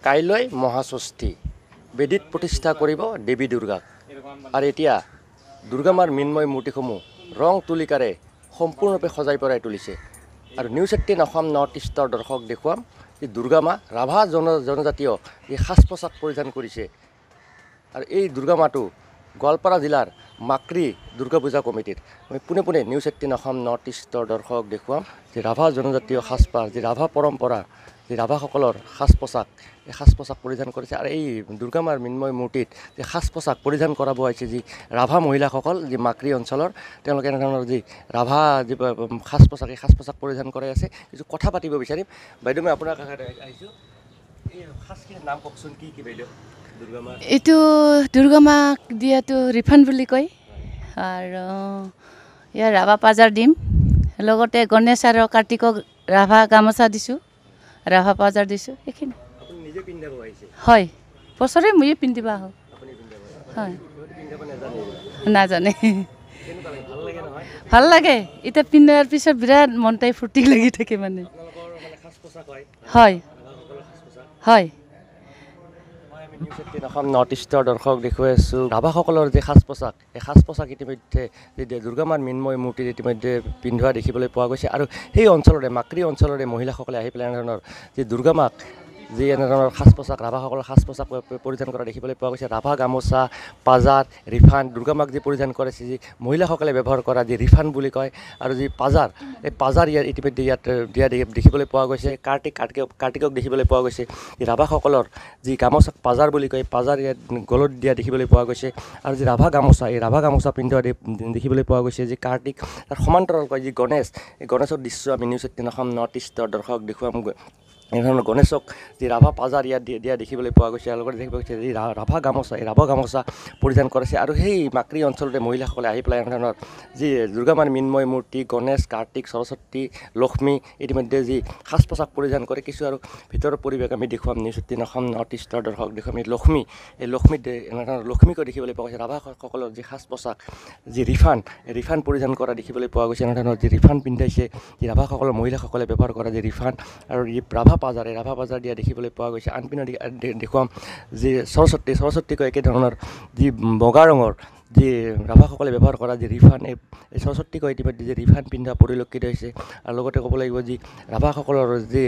কাইলৈ মহাষষ্ঠী বেদিত প্ৰতিষ্ঠা কৰিব দেৱী দুৰ্গাক আৰু এতিয়া দুৰ্গা মাৰ মিন্ময় মূৰ্তিসমূহ ৰং তুলিকাৰে সম্পূৰ্ণৰূপে সজাই পৰাই তুলিছে আৰু নিউজ 18 অসম নৰ্থ ইষ্টৰ দৰ্শক দেখুৱাম যে দুৰ্গা মা ৰাভা জনজাতীয় এই সাজ পোছাক পৰিধান কৰিছে আৰু এই দুৰ্গা মাটো গোৱালপাৰা জিলাৰ মাক্ৰী দুৰ্গা পূজা কমিটিৰ মই পুনে পুনে নিউজ 18 অসম নৰ্থ ইষ্টৰ দৰ্শক দেখুৱাম যে ৰাভা জনজাতীয় সাজপাৰ যে ৰাভা পৰম্পৰা যে ৰাভাসকলৰ সাজ পোছাক এই সাজ পোছাক পৰিধান কৰিছে আৰু এই দুৰ্গা মাৰ মিন্ময় মূৰ্তিত যে সাজ পোছাক পৰিধান কৰাব আহিছে যি ৰাভা মহিলাসকল যি মাক্ৰী অঞ্চলৰ তেওঁলোকে এনেধৰণৰ যি ৰাভা যি সাজ পোছাক এই সাজ পোছাক পৰিধান কৰাই আছে কিছু কথা পাতিব বিচাৰিম বাইদেউ মই আপোনাৰ কাষত আহিছোঁ এই সাজখিনিৰ নাম কওকচোন কি কি বাইদেউ এইটো দুৰ্গা মাক দিয়াটো ৰিফাণ্ড বুলি কয় আৰু ইয়াৰ ৰাভা পাজাৰ দিম লগতে গণেশ আৰু কাৰ্তিকক ৰাভা গামোচা দিছোঁ ৰাভা পাজাৰ দিছোঁ এইখিনি হয় বছৰে ময়ে পিন্ধিব আহোঁ হয় নাজানে ভাল লাগে এতিয়া পিন্ধাৰ পিছত বিৰাট মনটাই ফূৰ্তি লাগি থাকে মানে হয় হয় নিউজ 18 অসম নৰ্থ ইষ্টৰ দৰ্শক দেখুৱাই আছোঁ ৰাভাসকলৰ যে সাজ পোছাক এই সাজ পোছাক ইতিমধ্যে দুৰ্গা মাৰ মিন্ময় মূৰ্তিত ইতিমধ্যে পিন্ধোৱা দেখিবলৈ পোৱা গৈছে আৰু সেই অঞ্চলৰে মাক্ৰী অঞ্চলৰে মহিলাসকলে আহি পেলাই এনেধৰণৰ যি দুৰ্গা মাক যি এনেধৰণৰ সাজ পোছাক ৰাভাসকলৰ সাজ পোছাক পৰিধান কৰা দেখিবলৈ পোৱা গৈছে ৰাভা গামোচা পাজাৰ ৰিফাণ্ড দুৰ্গা মাক যি পৰিধান কৰিছে যি মহিলাসকলে ব্যৱহাৰ কৰা যি ৰিফাণ্ড বুলি কয় আৰু যি পাজাৰ এই পাজাৰ ইয়াত ইতিমধ্যে ইয়াত দিয়া দেখিবলৈ পোৱা গৈছে কাৰ্তিকক দেখিবলৈ পোৱা গৈছে এই ৰাভাসকলৰ যি গামোচা পাজাৰ বুলি কয় পাজাৰ ইয়াত গলত দিয়া দেখিবলৈ পোৱা গৈছে আৰু যি ৰাভা গামোচা এই ৰাভা গামোচা পিন্ধোৱা দেখিবলৈ পোৱা গৈছে যি কাৰ্তিক তাৰ সমান্তৰাল কয় যি গণেশ এই গণেশৰ দৃশ্য আমি নিউজ 18 অসম নৰ্থ ইষ্টৰ দৰ্শক দেখুৱাম এনেধৰণৰ গণেশক যি ৰাভা পাজাৰ ইয়াত দিয়া দেখিবলৈ পোৱা গৈছে আৰু লগতে দেখিব গৈছে যি ৰাভা গামোচা এই ৰাভা গামোচা পৰিধান কৰিছে আৰু সেই মাক্ৰী অঞ্চলতে মহিলাসকলে আহি পেলাই এনেধৰণৰ যি দুৰ্গা মাৰ মিন্ময় মূৰ্তি গণেশ কাৰ্তিক সৰস্বতী লক্ষ্মী ইতিমধ্যে যি সাজ পোছাক পৰিধান কৰে কিছু আৰু ভিতৰৰ পৰিৱেশ আমি দেখুৱাম নিউজ 18 অসম নৰ্থ ইষ্টৰ দৰ্শক দেখুৱাম এই লক্ষ্মীত এনেধৰণৰ লক্ষ্মীকো দেখিবলৈ পোৱা গৈছে ৰাভাসকলৰ যি সাজ পোছাক যি ৰিফাণ্ড পৰিধান কৰা দেখিবলৈ পোৱা গৈছে এনেধৰণৰ যি ৰিফাণ্ড পিন্ধাইছে যি ৰাভাসকলৰ মহিলাসকলে ব্যৱহাৰ কৰা যি ৰিফাণ্ড আৰু যি ৰাভা পাজাৰ দিয়া দেখিবলৈ পোৱা গৈছে আনপিনে দেখুৱাম যি সৰস্বতীকো একেধৰণৰ যি বগা ৰঙৰ যি ৰাভাসকলে ব্যৱহাৰ কৰা যি ৰিফাণ্ড এই সৰস্বতীকো ইতিমধ্যে যি ৰিফাণ্ড পিন্ধা পৰিলক্ষিত হৈছে আৰু লগতে ক'ব লাগিব যি ৰাভাসকলৰ যি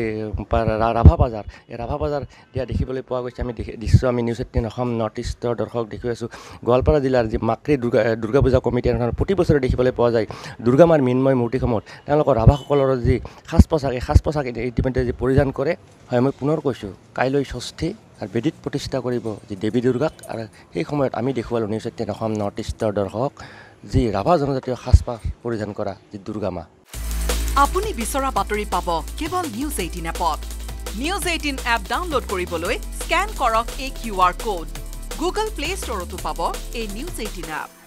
ৰাভা পাজাৰ এই ৰাভা পাজাৰ দিয়া দেখিবলৈ পোৱা গৈছে আমি নিউজ 18 অসম নৰ্থ ইষ্টৰ দৰ্শক দেখুৱাই আছোঁ গোৱালপাৰা জিলাৰ যি মাক্ৰী দুৰ্গা পূজা কমিটি এনেধৰণৰ প্ৰতি বছৰে দেখিবলৈ পোৱা যায় দুৰ্গা মাৰ মিন্ময় মূৰ্তিসমূহত তেওঁলোকৰ ৰাভাসকলৰ যি সাজ পোছাক এই সাজ পোছাক ইতিমধ্যে যি পৰিধান কৰে হয় মই পুনৰ কৈছোঁ কাইলৈ ষষ্ঠী আৰু বেদিত প্ৰতিষ্ঠা কৰিব যি দেৱী দুৰ্গাক আৰু সেই সময়ত আমি দেখুৱালোঁ নিউজ 18 অসম নৰ্থ ইষ্টৰ দৰ্শক যি ৰাভা জনজাতীয় সাজপাৰ পৰিধান কৰা যি দুৰ্গা মা আপুনি বিচৰা বাতৰি পাব কেৱল নিউজ 18 এপত নিউজ 18 এপ ডাউনলোড কৰিবলৈ স্কেন কৰক এই QR কোড গুগল প্লে ষ্টৰতো পাব এই নিউজ 18 এপ